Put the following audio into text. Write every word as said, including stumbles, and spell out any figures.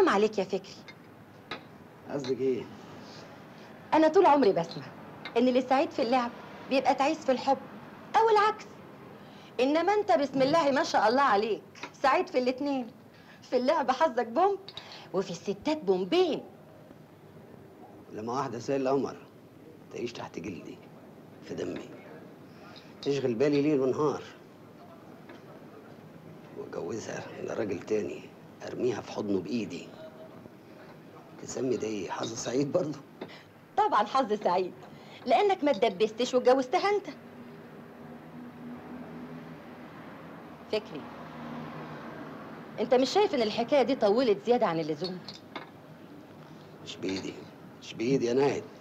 حرام عليك يا فكري. قصدك ايه؟ انا طول عمري بسمع ان اللي سعيد في اللعب بيبقى تعيس في الحب او العكس، انما انت بسم الله ما شاء الله عليك سعيد في الاتنين. في اللعب حظك بومب وفي الستات بومبين. لما واحده زي القمر تعيش تحت جلدي في دمي، تشغل بالي ليل ونهار، واتجوزها لراجل تاني ارميها في حضنه بايدي، تسمي ده ايه؟ حظ سعيد برضه؟ طبعا حظ سعيد، لانك ما اتدبستش واتجوزتها انت. فكري، انت مش شايف ان الحكايه دي طولت زياده عن اللزوم؟ مش بايدي، مش بايدي يا ناهد.